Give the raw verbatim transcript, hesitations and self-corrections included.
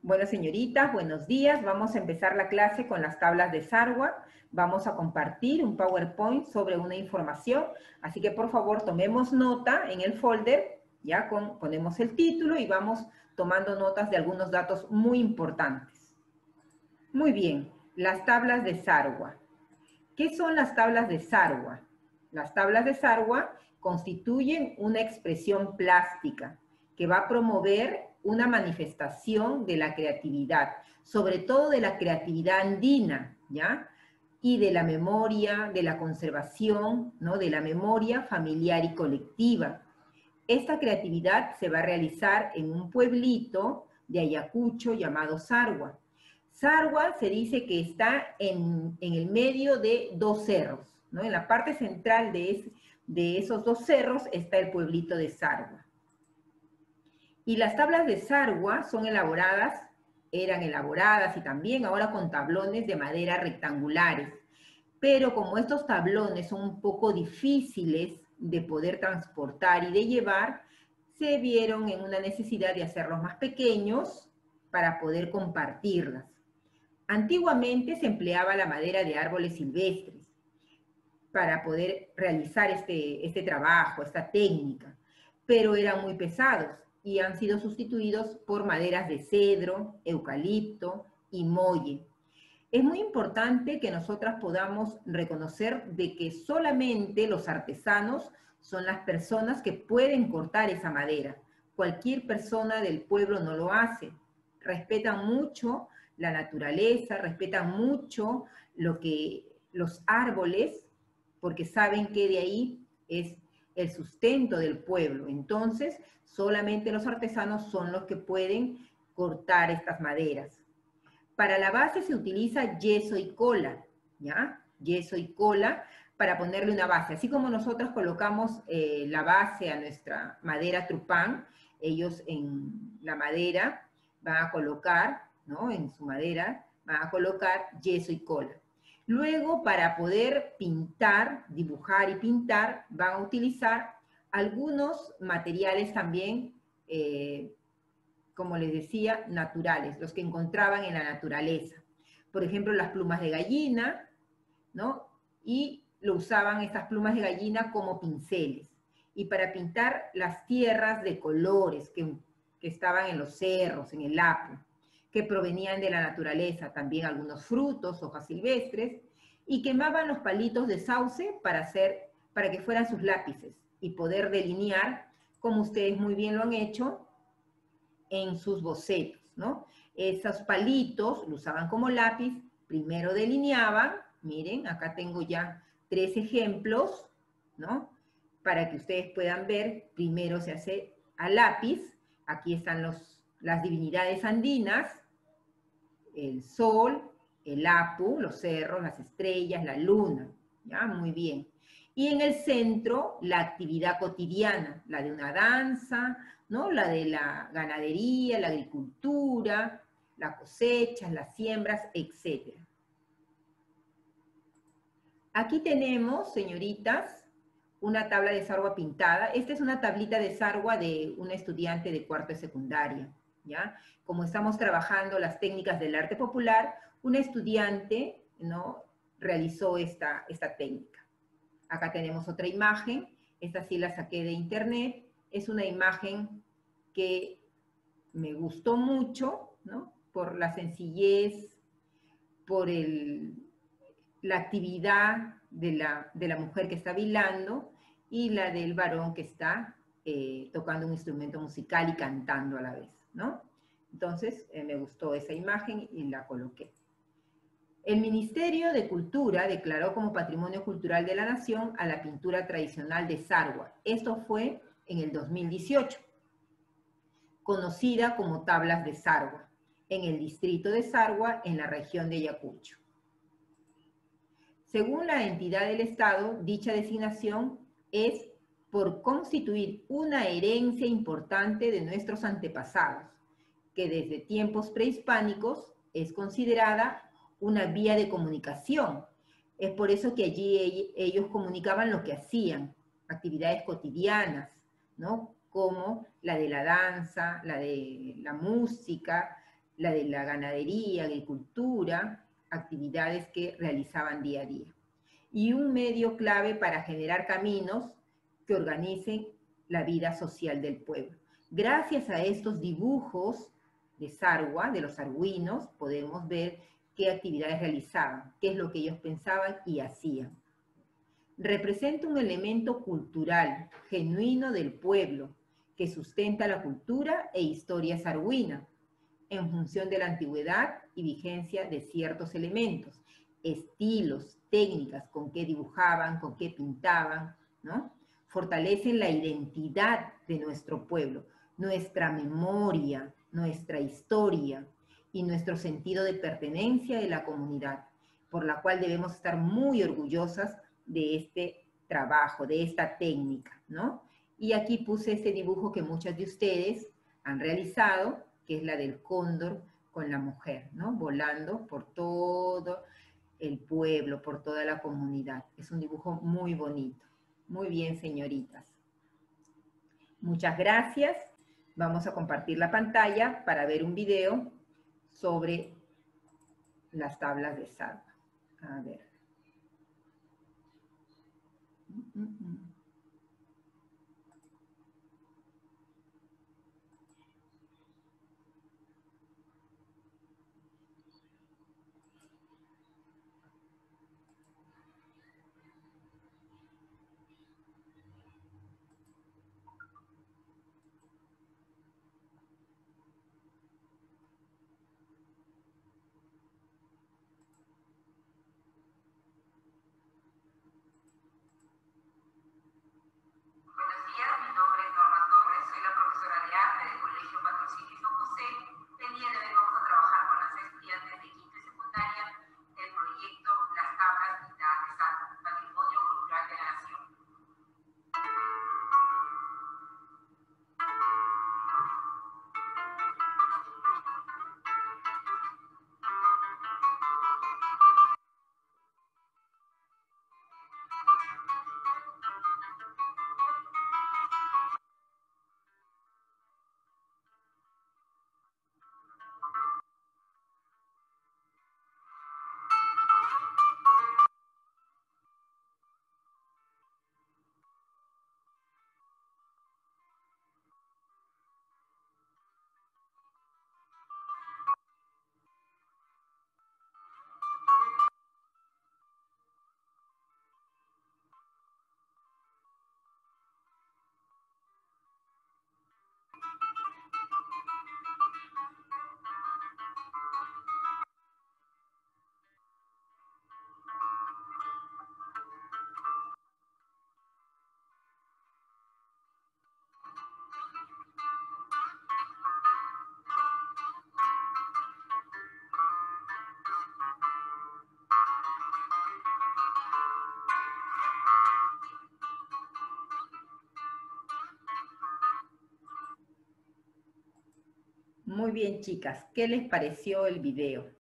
Bueno, señoritas, buenos días. Vamos a empezar la clase con las tablas de Sarwa. Vamos a compartir un PowerPoint sobre una información. Así que, por favor, tomemos nota en el folder. Ya con, ponemos el título y vamos tomando notas de algunos datos muy importantes. Muy bien, las tablas de Sarwa. ¿Qué son las tablas de Sarwa? Las tablas de Sarwa constituyen una expresión plástica que va a promover una manifestación de la creatividad, sobre todo de la creatividad andina, ¿ya? Y de la memoria, de la conservación, ¿no? De la memoria familiar y colectiva. Esta creatividad se va a realizar en un pueblito de Ayacucho llamado Sarwa. Sarwa se dice que está en, en el medio de dos cerros, ¿no? En la parte central de, es, de esos dos cerros está el pueblito de Sarwa. Y las tablas de Sarwa son elaboradas, eran elaboradas y también ahora con tablones de madera rectangulares. Pero como estos tablones son un poco difíciles de poder transportar y de llevar, se vieron en una necesidad de hacerlos más pequeños para poder compartirlas. Antiguamente se empleaba la madera de árboles silvestres para poder realizar este, este trabajo, esta técnica, pero eran muy pesados y han sido sustituidos por maderas de cedro, eucalipto y molle. Es muy importante que nosotras podamos reconocer de que solamente los artesanos son las personas que pueden cortar esa madera. Cualquier persona del pueblo no lo hace. Respetan mucho la naturaleza, respetan mucho lo que, los árboles, porque saben que de ahí es el sustento del pueblo. Entonces, solamente los artesanos son los que pueden cortar estas maderas. Para la base se utiliza yeso y cola, ¿ya? Yeso y cola para ponerle una base. Así como nosotros colocamos eh, la base a nuestra madera trupán, ellos en la madera van a colocar, ¿no? En su madera van a colocar yeso y cola. Luego, para poder pintar, dibujar y pintar, van a utilizar algunos materiales también, eh, como les decía, naturales, los que encontraban en la naturaleza. Por ejemplo, las plumas de gallina, ¿no? Y lo usaban estas plumas de gallina como pinceles. Y para pintar las tierras de colores que, que estaban en los cerros, en el Apu, que provenían de la naturaleza, también algunos frutos, hojas silvestres, y quemaban los palitos de sauce para, hacer, para que fueran sus lápices y poder delinear, como ustedes muy bien lo han hecho, en sus bocetos, ¿no? Esos palitos lo usaban como lápiz, primero delineaban, miren, acá tengo ya tres ejemplos, ¿no? Para que ustedes puedan ver, primero se hace a lápiz, aquí están los, las divinidades andinas, el sol, el Apu, los cerros, las estrellas, la luna, ¿ya? Muy bien. Y en el centro, la actividad cotidiana, la de una danza, ¿no? La de la ganadería, la agricultura, las cosechas, las siembras, etcétera. Aquí tenemos, señoritas, una tabla de Sarwa pintada. Esta es una tablita de Sarwa de una estudiante de cuarto de secundaria, ¿ya? Como estamos trabajando las técnicas del arte popular, una estudiante, ¿no? realizó esta, esta técnica. Acá tenemos otra imagen, esta sí la saqué de internet, es una imagen que me gustó mucho, ¿no? Por la sencillez, por el, la actividad de la, de la mujer que está bailando y la del varón que está eh, tocando un instrumento musical y cantando a la vez, ¿no? Entonces, eh, me gustó esa imagen y la coloqué. El Ministerio de Cultura declaró como Patrimonio Cultural de la Nación a la pintura tradicional de Sarwa. Esto fue en el dos mil dieciocho, conocida como Tablas de Sarwa, en el distrito de Sarwa, en la región de Ayacucho. Según la entidad del Estado, dicha designación es por constituir una herencia importante de nuestros antepasados, que desde tiempos prehispánicos es considerada una vía de comunicación. Es por eso que allí ellos comunicaban lo que hacían, actividades cotidianas, ¿no? Como la de la danza, la de la música, la de la ganadería, agricultura, actividades que realizaban día a día. Y un medio clave para generar caminos que organicen la vida social del pueblo. Gracias a estos dibujos de Sarwa, de los sarguinos, podemos ver qué actividades realizaban, qué es lo que ellos pensaban y hacían. Representa un elemento cultural, genuino del pueblo, que sustenta la cultura e historia sarguina, en función de la antigüedad y vigencia de ciertos elementos, estilos, técnicas, con qué dibujaban, con qué pintaban, ¿no? Fortalecen la identidad de nuestro pueblo, nuestra memoria, nuestra historia y nuestro sentido de pertenencia de la comunidad, por la cual debemos estar muy orgullosas de este trabajo, de esta técnica, ¿no? Y aquí puse ese dibujo que muchas de ustedes han realizado, que es la del cóndor con la mujer, ¿no? Volando por todo el pueblo, por toda la comunidad. Es un dibujo muy bonito. Muy bien, señoritas. Muchas gracias. Vamos a compartir la pantalla para ver un video sobre las tablas de Sarwa. A ver. Mm, mm, mm. Muy bien, chicas. ¿Qué les pareció el video?